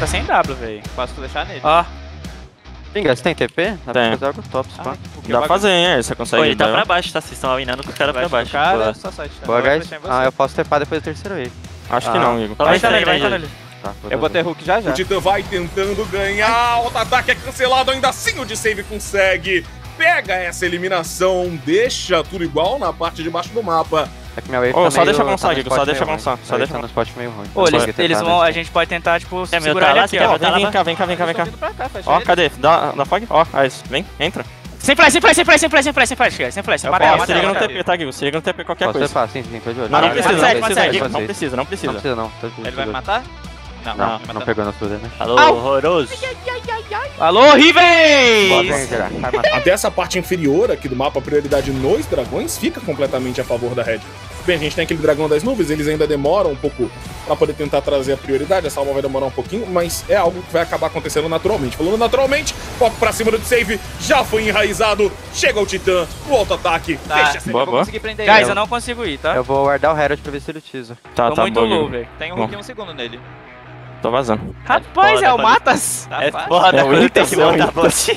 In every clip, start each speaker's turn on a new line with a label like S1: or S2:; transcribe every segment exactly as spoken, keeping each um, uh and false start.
S1: tá sem W, velho.
S2: Posso deixar nele.
S1: Ó.
S3: Pinga, você tem T P? Dá
S4: Tem.
S3: pra fazer algo top, pá.
S4: Dá pra fazer, hein? Você consegue.
S5: Pô, ele tá
S4: dar-
S5: pra baixo, tá? Vocês estão winando com os caras pra baixo.
S2: Cara,
S5: Boa.
S2: só sorte, tá?
S3: Boa,
S2: Eu vou
S3: guys.
S2: fechar em você.
S3: Ah, eu posso tepar depois do terceiro wave.
S4: Acho que
S3: Ah.
S4: não, Igor.
S5: Só
S1: Vai
S5: vai
S1: nele,
S5: sair,
S1: vai
S5: vai
S1: nele.
S3: Tá,
S2: Eu vou ter hook já já.
S6: O Titã vai tentando ganhar, auto-ataque é cancelado, ainda assim o de save consegue. Pega essa eliminação, deixa tudo igual na parte de baixo do mapa.
S3: É que minha wave
S4: Ô,
S3: tá
S4: só
S3: meio-
S4: deixa
S3: tá no
S4: avançar, Igor,
S3: spot
S4: só
S3: meio
S4: deixa
S3: ruim.
S4: avançar, só
S3: Ele
S4: deixa
S3: tá no spot meio ruim.
S1: Pô, eles,
S3: Consegue
S1: eles
S3: tentar,
S1: vão,
S3: né?
S1: a gente pode tentar, tipo,
S5: É, meu,
S1: segurar
S5: tá
S1: ele
S5: lá,
S1: aqui,
S5: você
S1: ó.
S5: quer
S4: Vem,
S5: lá,
S4: vem
S5: vai.
S4: cá, vem cá, vem cá, vem cá.
S2: Tô vindo pra cá, fecha
S4: Ó,
S2: ele.
S4: cadê? Dá, dá fog? Ó, aí, vem, entra.
S1: Sem flash, sem flash, sem flash, sem flash, sem flash, sem flash, cara, sem flash.
S4: Eu
S1: Mata
S4: posso,
S1: ela, mata
S4: se liga
S1: ela,
S4: no
S1: mata
S4: T P,
S1: ela.
S4: tá, Igor? Se liga no T P, qualquer
S3: Posso
S4: coisa.
S3: tepar, sim, sim, tô de olho.
S4: Não, não
S1: Mata
S4: precisa,
S1: sete,
S4: não
S1: mata
S4: precisa,
S1: sete.
S4: Igor. Não precisa, não
S3: Não
S4: precisa.
S3: precisa não. Tô de
S2: Ele vai
S3: olho.
S2: me matar? Não,
S3: Não,
S2: me
S3: não
S2: matar.
S3: pegou nosso damage.
S5: Alô,
S1: Au.
S5: horroroso.
S1: Alô,
S3: Boa,
S1: Riveis!
S3: vem, gerar. Vai matar.
S6: Até essa parte inferior aqui do mapa, a prioridade nos dragões fica completamente a favor da Red. Bem, a gente tem aquele dragão das nuvens, eles ainda demoram um pouco pra poder tentar trazer a prioridade, essa alma vai demorar um pouquinho, mas é algo que vai acabar acontecendo naturalmente. Falando naturalmente, foco pra cima do save, já foi enraizado, chega o Titã, o auto-ataque,
S2: Tá,
S6: deixa
S2: eu
S4: Boa,
S2: vou
S4: boa.
S2: conseguir prender
S1: Guys,
S2: ele.
S1: eu não consigo ir, tá?
S3: Eu vou guardar o Herald pra ver se ele utiliza.
S4: Tá,
S1: Tô
S4: tá
S1: muito
S4: bom,
S1: low,
S4: Igor.
S1: velho.
S2: Tem um hook e um segundo nele.
S4: Tô vazando.
S1: Rapaz,
S5: foda,
S1: é o
S5: quando-
S1: Matas?
S2: Tá
S5: É
S2: fácil.
S5: foda
S4: É o
S5: quando tem que
S4: Inter,
S5: botar
S4: é o
S5: bot.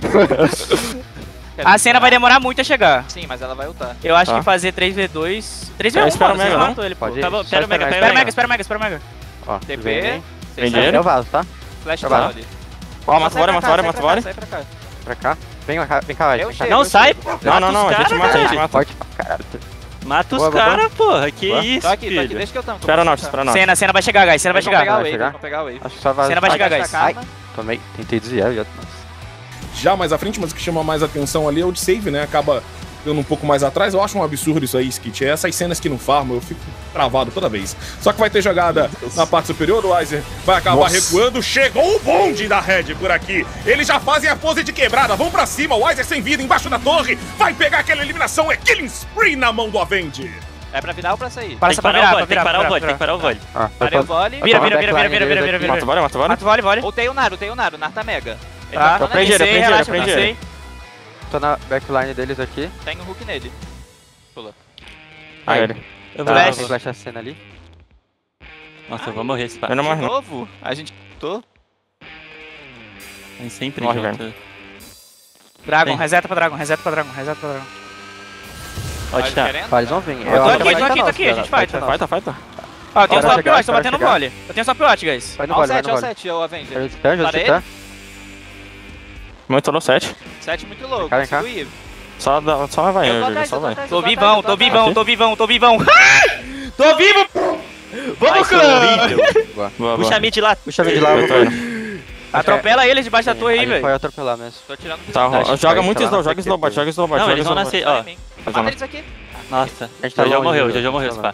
S1: A cena vai demorar muito a chegar.
S2: Sim, mas ela vai ultar.
S1: Eu acho
S4: Tá.
S1: que fazer três v dois... três v um,
S4: Ah, espera o
S1: mano, vocês
S4: Mega, não?
S1: matam ele, pô.
S3: Pode ir.
S5: Tá bom,
S3: Só
S5: espera o Mega,
S3: esperar.
S5: espera
S1: Espera
S5: o
S1: o Mega,
S5: Mega.
S1: espera o Mega, espera o Mega.
S3: Ó,
S2: T
S3: vem,
S2: P,
S3: vem.
S2: vocês
S4: Vem
S2: sabem.
S3: Eu vazo, tá?
S2: Flash
S3: Vai lá.
S2: tá ali.
S4: Ó, mata o Vore, mata o Vore,
S2: Sai
S4: mata o
S2: pra cá,
S4: Vore.
S2: sai pra cá.
S3: Pra cá. Vem cá, vem cá, vai.
S2: Eu
S3: Vem cá.
S2: chego.
S5: Não sai,
S4: Não, não, não, a gente mata, a gente mata.
S3: Forte pra caralho.
S5: Mata os
S3: Boa, boa,
S5: caras, porra. Que
S3: Boa.
S5: isso,
S2: Tô aqui, tô aqui,
S5: filho.
S2: deixa que eu tanco.
S4: Espera nós, espera nós.
S1: Cena, cena vai chegar, guys, cena vai
S2: Eles vão pegar
S1: chegar.
S2: a
S3: Vai
S2: wave,
S3: chegar?
S2: eles vão pegar a wave.
S3: Acho que só vaza.
S1: Cena vai chegar,
S2: Vai
S1: guys.
S2: gastar
S3: Ai,
S2: karma.
S3: tomei. Tentei desviar, já.
S6: Já mais à frente, mas o que chama mais atenção ali é o de save, né? Acaba ficando um pouco mais atrás. Eu acho um absurdo isso aí, Skit. É essas cenas que não farmam, eu fico travado toda vez. Só que vai ter jogada na parte superior, o Weiser vai acabar
S4: Nossa.
S6: recuando. Chegou o bonde da Red por aqui. Eles já fazem a pose de quebrada, vão pra cima. O Weiser sem vida, embaixo da torre. Vai pegar aquela eliminação, é Killing Spree na mão do Avenge.
S2: É pra virar ou pra sair?
S1: Para
S5: Tem que
S1: essa pra
S5: parar o
S1: virar,
S5: vole, tem que parar o
S1: pra
S5: vole, tem
S1: virar.
S5: que parar o vole.
S3: Ah,
S2: Parei o vole.
S1: Vira,
S3: Tá
S1: vira,
S3: bom,
S1: vira, vira,
S3: backline
S1: vira, vira,
S3: deles
S1: vira,
S3: aqui.
S1: vira.
S4: Mata o Vore, mata o Vore.
S1: Mata o vole, vole.
S2: Voltei o Naru, tem o Naru, Naru tá mega. Ele
S1: Tá,
S2: tá falando
S4: prende
S2: ali.
S4: ele,
S1: Sei,
S4: prende
S1: relaxa,
S4: ele, prende
S1: cansei.
S3: Tô na backline deles aqui.
S2: Tem um hook nele. Pula.
S4: Aí ele.
S5: Eu vou,
S1: Flash.
S5: eu vou.
S3: Flash a cena ali.
S5: Nossa, eu vou morrer esse pá.
S4: Eu não
S2: De
S4: morre, não.
S2: novo? A gente tô.
S5: Tem sempre
S4: Morre,
S5: junto.
S1: Dragon,
S5: Tem.
S1: reseta pra Dragon, reseta pra Dragon, reseta pra Dragon.
S5: Pode
S2: Olha,
S5: estar.
S2: querendo?
S3: Vai, eles vão vir.
S1: Eu tô aqui, tô aqui, tô aqui, a gente vai, tá?
S4: Vai, tá, vai, tá.
S1: Ó, eu tenho
S3: Bora
S1: stop
S3: chegar,
S1: watch, tô
S3: bora
S1: batendo
S3: chegar.
S1: vole. Eu tenho stop watch, guys.
S3: Vai no
S2: Ó o
S3: vole, vai
S2: sete,
S3: no
S2: ó o
S3: vole.
S2: sete, o Avenger.
S3: Ajuda o Titã, ajuda o
S2: Parei.
S3: Titã.
S4: Muito low set.
S2: sete muito louco,
S3: Vem cá, vem cá.
S2: consigo ir.
S4: Só, dá- só vai,
S2: Eu tô
S4: Igor,
S2: atrás,
S4: só
S2: eu tô
S4: vai.
S2: atrás,
S1: Tô
S2: eu tô
S1: vivão,
S2: atrás,
S1: tô
S2: eu tô
S1: vivão,
S2: atrás.
S1: tô vivão, tô vivão. Tô vivo! Vamos, clã!
S3: Boa.
S4: Boa,
S5: Puxa a
S4: boa.
S5: mid lá.
S3: Puxa ele de lá, eu
S4: Eu
S3: vou
S4: tô indo.
S1: Atropela eles debaixo da torre aí,
S3: A gente
S1: velho.
S3: vai atropelar mesmo.
S2: Tô tirando
S4: Tá,
S2: visão.
S4: ro- joga
S3: vai,
S4: muito
S3: tá lá
S4: slow,
S3: na
S4: joga
S3: frente
S4: slow bot,
S3: depois.
S4: joga slow bot,
S5: Não,
S4: joga
S5: eles vão
S4: slow bot.
S5: nascer,
S2: Tá
S5: ó.
S2: em mim.
S4: Tá
S2: Mata
S4: bom.
S2: eles aqui.
S5: Nossa,
S3: A gente tá
S5: o Jojo
S3: longe,
S5: morreu, o
S3: Jojo,
S5: Jojo morreu
S3: tá
S5: esse pá.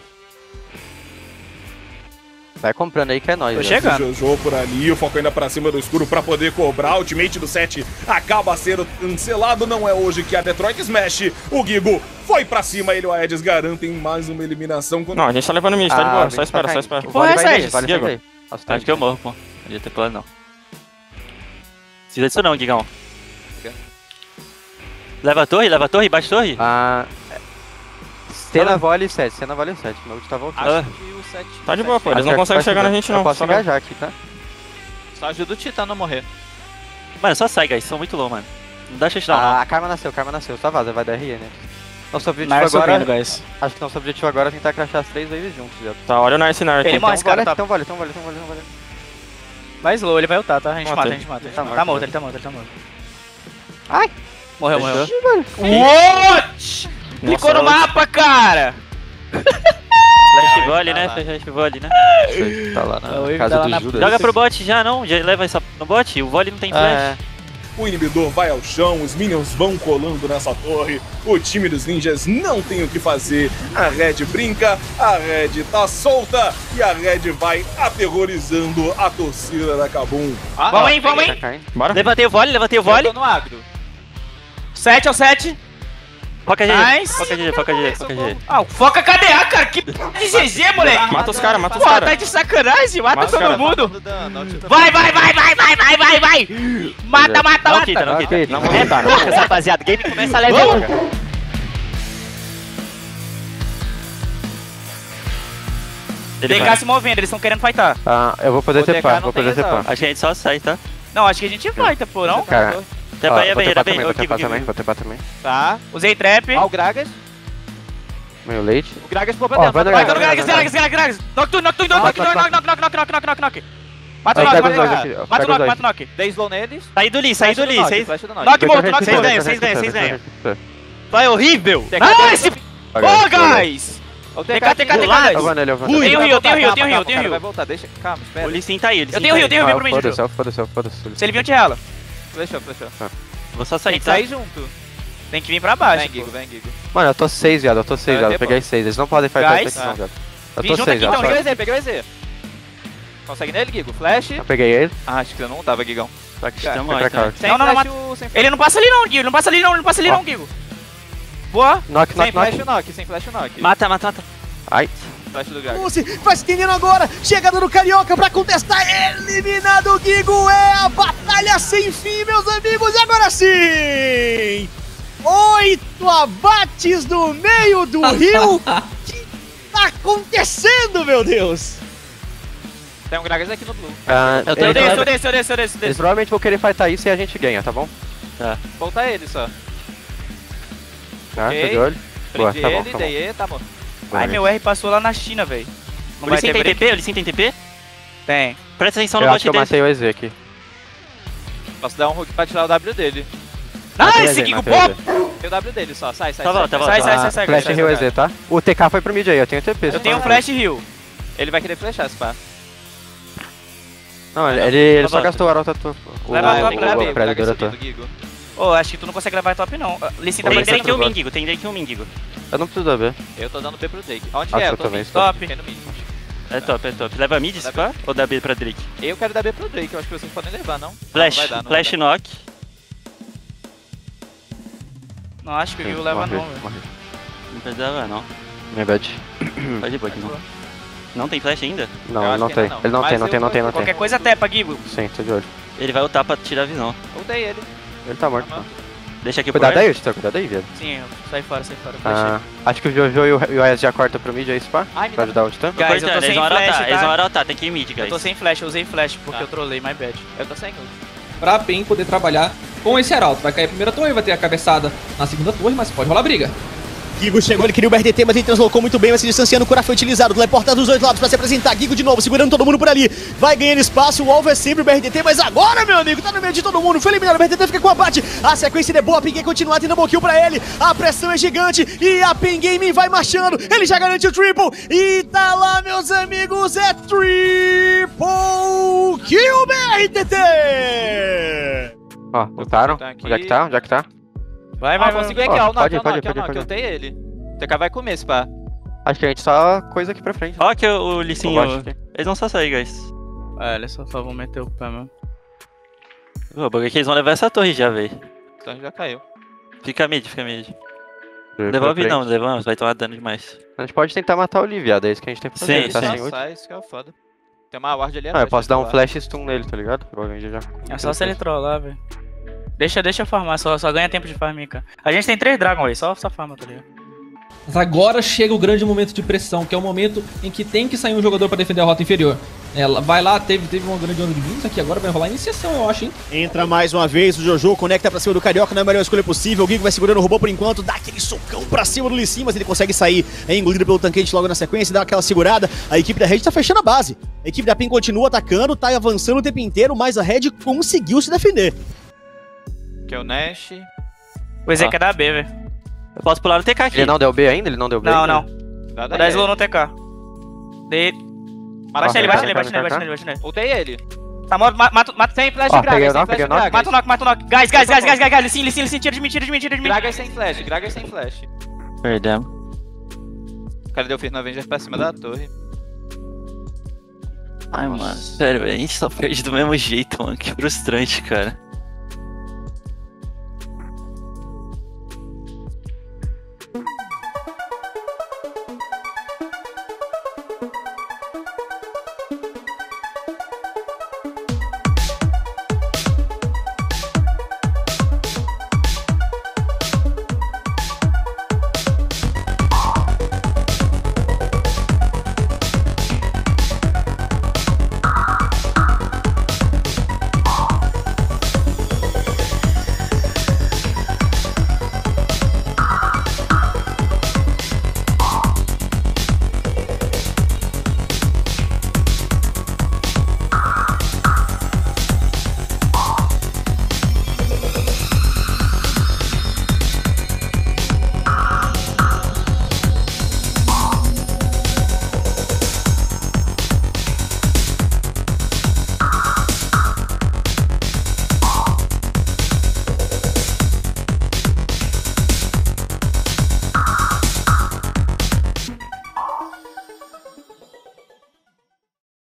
S3: Vai comprando aí que é nóis.
S1: Tô
S3: já.
S1: chegando.
S6: Jojo por ali, o foco ainda pra cima do escuro pra poder cobrar. O ultimate do sete acaba sendo cancelado. Não é hoje que a Detroit Smash. O Gigo foi pra cima, ele e o Aedes garantem mais uma eliminação. Quando...
S4: Não, a gente tá levando mid, tá de boa, só espera, só espera.
S3: O
S1: porra é
S3: vole
S1: essa
S3: vai
S1: aí?
S3: daí, vale
S4: Diego.
S3: sair daí. Nossa,
S5: Acho que eu morro, pô. Não podia ter plano, não. Precisa disso não, Digão. Leva a torre, leva a torre, baixa a torre.
S3: Ah. Cena vole sete, cena vole sete. Meu ult tá voltando.
S2: Acho
S5: Ah.
S2: que o sete...
S4: Tá de
S2: o
S4: boa,
S2: sete
S4: pô, eles
S3: Acho
S4: não
S3: que
S4: conseguem
S3: vai
S4: chegar na
S3: chegar.
S4: gente não.
S3: Eu posso
S4: só vai.
S3: engajar aqui, tá?
S2: Só ajuda o Titã a não morrer.
S5: Mano, só sai, guys. São muito low, mano. Não dá chance não.
S3: Ah, a Karma nasceu, a Karma nasceu. Só vaza, vai dar R E, né? Nosso objetivo
S1: Nice
S3: agora.
S1: subindo, guys.
S3: Acho que nosso objetivo agora é tentar crashar as três waves juntos, já.
S4: Tá, olha o Nice Nar aqui.
S1: Ele morre,
S3: Então
S1: esse cara
S3: vale,
S1: tá-
S3: então vale, então vale, então vale, então vale.
S1: Vai slow, ele vai ultar, tá? A gente
S4: Matei.
S1: mata, a gente mata. a gente
S3: Tá
S1: mata.
S3: morto.
S1: Tá morto, ele tá morto, ele tá morto.
S3: Ai!
S1: Morreu, morreu.
S3: Fechou?
S1: What? Clicou no
S4: Nossa,
S1: mapa, cara!
S5: Flash volley,
S2: tá
S5: né?
S2: lá.
S5: Flash volley, né?
S3: Tá lá
S1: A wave
S3: na casa
S1: tá lá
S3: do
S1: na-
S3: Judas.
S5: Joga pro bot já, não? Já leva essa no bot? O volley não tem
S3: Ah,
S5: flash.
S3: é.
S6: O inibidor vai ao chão, os minions vão colando nessa torre. O time dos ninjas não tem o que fazer. A Red brinca, a Red tá solta e a Red vai aterrorizando a torcida da Kabum.
S2: Ah,
S1: Vamos
S2: ó,
S1: aí, vamos
S2: peguei.
S1: aí.
S3: Tá caindo.
S4: Bora?
S5: Levantei o volley, levantei o
S2: Eu
S5: volley.
S2: tô no agro.
S1: sete ao sete.
S5: Foca G G,
S1: Nice.
S5: foca G G, foca G G, foca G G.
S1: Ah, foca K D A, cara. Que p de G G, moleque.
S4: Mata os caras, mata os
S1: Pô, tá
S4: caras.
S1: de sacanagem. Mata
S4: Mata os
S1: todo
S4: cara.
S1: mundo.
S2: Dando dano, ó, o Titã
S1: Vai, vai, vai, vai, vai, vai, vai, vai. Mata, mata,
S5: Não quita,
S1: mata.
S5: não
S3: Ok,
S5: quita.
S3: não
S4: Não vou tentar, não.
S5: Focus, rapaziada. Game começa leve
S1: Vamos.
S5: agora.
S4: Ele
S5: D K
S4: vai.
S5: se movendo, eles estão querendo fightar.
S3: Ah, eu vou poder
S2: O D K
S3: tepar,
S2: não
S3: vou
S2: tem
S3: poder tepar.
S2: resolve.
S5: Acho que a gente só sai, tá? Não, acho que a gente fighta, pô, não?
S3: Cara,
S5: Tepa
S3: ó,
S5: aí, é
S3: vou
S5: bem,
S3: tepar
S5: é bem.
S3: também, vou
S5: Ô, Gigo,
S3: tepar
S5: Gigo.
S3: também, vou tepar também.
S2: Tá.
S5: Usei trap.
S2: Ó o Gragas.
S3: Meio leite.
S2: O Gragas ficou pra
S3: Ó,
S2: dentro.
S3: vai no
S2: mata o
S5: Vai,
S3: Gragas.
S2: Gragas.
S5: Gragas, Gragas, Gragas, Gragas. Knock tu, knock tu, knock, knock, knock, knock, knock, knock, knock, knock, knock, knock. Mata o
S3: Aí
S5: knock,
S3: pega os
S5: mata o
S3: dois
S5: knock.
S3: aqui, ó,
S5: Mata o
S3: pega os
S5: knock,
S3: dois.
S5: mata o knock.
S2: Dei slow neles.
S5: Saí do Lee, saí do
S2: Flash
S5: Lee,
S2: Knock,
S5: vocês...
S2: flash do Knock.
S5: Knock morto,
S3: Deixa
S5: knock,
S3: eu
S5: vocês
S3: responder,
S5: ganham,
S3: deixa eu
S5: vocês ganham,
S3: responder,
S5: vocês
S3: deixa eu
S5: ganham.
S3: responder.
S5: Vai horrível.
S2: T K
S5: Nice!
S3: Olha,
S5: Ô, guys!
S2: O
S5: T K, T K, T K,
S3: Eu vou nele, eu vou nele.
S5: Tem o
S2: Vai
S5: Rio,
S2: voltar,
S5: tem o Rio,
S2: calma,
S5: tem o Rio,
S2: calma,
S5: tem o
S2: cara,
S5: Rio.
S2: Vai voltar, deixa. Calma, espera.
S5: O Lee Sin tá aí, o Lee Eu Sin tenho o tá Rio, aí. tenho o Rio
S3: Ah,
S5: pro mid,
S3: foda-se,
S5: Rio.
S3: foda-se, foda-se.
S5: Se ele vir, eu te rala.
S2: Flechou, flechou.
S5: Vou só
S2: Tem
S5: sair,
S2: que
S5: tá?
S2: sair junto.
S5: Tem que vir pra baixo.
S2: Vem, Gigo, vem, Gigo.
S3: Mano, eu tô seis, viado, eu tô seis,
S2: É,
S3: viado. Eu
S2: depois.
S3: peguei seis, eles não podem fightar
S5: Guys.
S3: isso aqui não, viado. Eu
S5: Vem
S3: tô
S5: junto
S3: seis,
S5: aqui,
S3: viado.
S5: então,
S2: Peguei o
S3: só-
S2: E Z, peguei o E Z. Consegue nele, Gigo? Flash.
S3: Eu peguei ele.
S2: Ah, acho que você não tava, Gigão.
S5: Só que
S2: Cara,
S5: estamos
S3: foi pra
S5: aí, tá?
S3: cá.
S2: Sem
S5: Não, não, não,
S2: flash,
S5: mata.
S2: o- sem
S5: Ele não passa ali não, Guigo. Ele não passa ali não, ele não passa ali
S3: Ó.
S5: não, Guigo. Boa.
S3: Knock,
S2: Sem
S3: knock,
S2: flash
S3: knock.
S2: o knock, sem flash o knock.
S5: Mata, mata, mata.
S3: Ai.
S2: Flash do Gragas.
S7: Lucy vai se estendendo agora, chegada no Carioca pra contestar, eliminado o Gigo, é a batalha sem fim, meus amigos, e agora sim! Oito abates no meio do rio, que tá acontecendo, meu Deus?
S2: Tem um Gragas aqui no blue.
S3: Ah,
S5: Eu
S3: eles-
S5: desço, eu desço, eu desço, eu desço, eu
S3: Eles
S5: desço.
S3: provavelmente vão querer fightar isso e a gente ganha, tá bom?
S2: Volta ele só.
S3: Ah,
S2: Ok.
S3: tô de olho. Boa,
S2: Prendi
S3: tá bom,
S2: ele,
S3: tá bom.
S2: dei E, tá bom.
S5: Ai, meu R passou lá na China, velho.
S4: O Lee Sin tem T P? O Lee Sin tem T P?
S5: Tem.
S4: Presta atenção
S3: Eu
S4: no
S3: acho que
S4: bot
S3: eu
S4: dele.
S3: matei o E Z aqui.
S2: Posso dar um hook pra tirar o W dele.
S3: Matei o E
S5: Nice,
S3: Z,
S5: Gigo,
S3: matei o E Z.
S5: pop.
S2: Tem o W dele só, sai, sai,
S4: Tá
S2: sai.
S4: bom, tá bom.
S5: Sai, sai,
S3: Ah,
S5: sai, sai.
S3: Flash
S5: sai,
S3: Rio
S5: sai,
S3: E Z, tá? O T K foi pro mid aí, eu tenho T P.
S5: Eu tenho um flash heal.
S2: Ele vai querer flechar, se pá.
S3: Não, ele, ele, ele
S4: Tá
S3: só
S4: bom.
S3: gastou o Arauto tua. O,
S5: Leva
S2: Ah,
S5: a
S2: eu
S5: top,
S2: tenho que
S5: leva
S2: dar B,
S3: o
S2: o Gragas
S3: predador tua.
S2: subindo, Gigo.
S5: Ô, acho que tu não consegue levar top não. Lee Sin tá
S3: Tem
S5: pra
S4: Tem
S3: Drake
S4: Drake e um
S3: bot.
S4: Mingigo, tem Drake e um Mingigo.
S3: Eu não preciso da B.
S2: Eu tô dando B pro Drake. Onde
S3: Acho
S2: é?
S3: que
S2: Eu
S3: eu
S2: tô
S3: também
S2: mid.
S3: estou.
S5: Top.
S2: Fiquei no mid.
S4: É top, é top. Leva mid, se pá? Ou dá B pra Drake?
S2: Eu quero dar B pro Drake, eu acho que vocês podem levar, não?
S4: Flash,
S2: Não, não vai dar, não
S4: flash
S2: vai dar.
S4: knock.
S5: Não, acho que o Gigo leva
S3: Morri,
S5: não, velho.
S3: morri.
S4: Não precisava, não.
S3: Minha bad.
S4: Tá de boa aqui, não. Não tem flash ainda?
S3: Não,
S2: Eu
S3: ele
S2: acho
S3: não
S2: que
S3: tem.
S2: ainda não.
S3: Ele não
S2: Mas
S3: tem, não
S2: eu
S3: tem, não
S2: vou-
S3: tem, não tem.
S5: Qualquer coisa tepa, Gigo.
S3: Sim, tô de olho.
S4: Ele vai ultar pra tirar a visão.
S2: Ultei ele.
S3: Ele tá morto.
S2: Tá bom.
S4: Deixa aqui pro
S3: Cuidado
S4: ar.
S3: aí, Vitor, cuidado aí, viado.
S5: Sim, sai fora, sai fora. flashei.
S3: Ah, acho que o Jojo e o, e o Aes já cortam pro mid aí, spa?
S2: Ai, me
S3: Pra
S2: dá-
S3: ajudar o Titã.
S5: Guys, eu
S4: Cortando,
S5: tô
S4: eles
S5: sem
S4: vão
S5: flash,
S4: arotar, eles vão
S5: tá?
S4: arotar, tem que ir mid,
S5: Eu
S4: guys.
S5: tô sem flash, eu usei flash porque
S2: Tá.
S5: eu trolei, my bad.
S2: Eu tô sem ult.
S8: Pra Pen poder trabalhar com esse Arauto. Vai cair a primeira torre, vai ter a cabeçada na segunda torre, mas pode rolar briga.
S7: Gigo chegou, ele queria o B R D T, mas ele translocou muito bem, vai se distanciando, o Cura foi utilizado, teleporta dos dois lados pra se apresentar, Gigo de novo, segurando todo mundo por ali, vai ganhando espaço, o alvo é sempre o B R D T, mas agora, meu amigo, tá no meio de todo mundo, foi eliminado, o B R D T fica com o abate, a sequência é boa, a Ping continua tendo um kill pra ele, a pressão é gigante, e a Ping Gaming vai marchando, ele já garante o triple, e tá lá, meus amigos, é triple kill B R D T!
S3: Ó, lutaram.
S2: tá aqui.
S3: Onde é que tá? Onde é que tá?
S5: Vai,
S2: Ah,
S5: vai, vai.
S2: consegui aqui,
S3: Ó,
S2: ó. O knock,
S3: pode ir,
S2: o
S3: pode ir,
S2: knock, o
S3: pode ir,
S2: knock.
S3: pode
S2: Eu
S3: ir.
S2: tenho ele. O T K vai comer, se pá.
S3: Acho que a gente só coisa aqui pra frente.
S4: Ó que o, o Lee Sin,
S3: Eu acho
S4: o-
S3: que-
S4: eles vão só sair, guys.
S5: É, eles só, só vão meter o pé mesmo.
S4: O bagulho é que eles vão levar essa torre já, velho.
S2: Então já caiu.
S4: Fica mid, fica mid.
S3: Pra
S4: Devolve
S3: frente.
S4: não, devolve, vai tomar dano demais.
S3: A gente pode tentar matar o Lee, viado. É isso que a gente tem que fazer.
S4: Sim,
S3: ele tá
S4: sim.
S3: sem
S2: Só
S3: ult.
S2: sai, isso que é o foda. Tem uma ward ali
S3: Não, eu
S2: atrás,
S3: posso
S2: vai
S3: dar um
S2: pular.
S3: flash stun nele, tá ligado? Eu vou vir já.
S5: É só se ele trollar, velho. Deixa, deixa eu farmar, só, só ganha tempo de farming, cara. A gente tem três Dragon aí, só, só farma, tá ligado?
S8: Mas agora chega o grande momento de pressão, que é o momento em que tem que sair um jogador pra defender a rota inferior. Ela vai lá, teve, teve uma grande onda de blinks aqui, agora vai rolar iniciação, eu acho, hein?
S7: Entra mais uma vez, o Jojo conecta pra cima do Carioca, não é a melhor escolha possível, o Gigo vai segurando o robô por enquanto, dá aquele socão pra cima do Lee Sin, mas ele consegue sair, é engolido pelo tanquete logo na sequência, dá aquela segurada, a equipe da Red tá fechando a base, a equipe da P E N continua atacando, tá avançando o tempo inteiro, mas a Red conseguiu se defender.
S2: Que é o Nash.
S5: O Ezek
S4: Ah.
S5: é da B, velho.
S4: Eu posso pular no T K aqui.
S3: Ele não deu B ainda? Ele não deu B
S5: Não,
S3: ainda?
S5: não.
S2: Dá
S5: Vou dar slow no T K. Dei. Baixa ele, baixa ele, baixa ele, baixa ele, baixa ele.
S2: Ultei ele.
S5: Tá morto, ma- mata, mata.
S2: Sem flash
S3: Ó,
S2: Gragas,
S3: peguei o
S2: sem
S3: knock,
S2: flash
S3: peguei o knock.
S2: Gragas.
S5: Mata o knock, mata o knock. Guys, guys, guys, guys, guys, guys. Licin, Licin, Licin, tira de mim, tira de mim, tira de mim.
S2: Gragas sem flash, Gragas sem flash.
S4: Perdemos.
S2: O cara deu Fear no Avenger pra cima da torre.
S4: Ai, mano, sério, velho, a gente só perde do mesmo jeito, mano. Que frustrante, cara.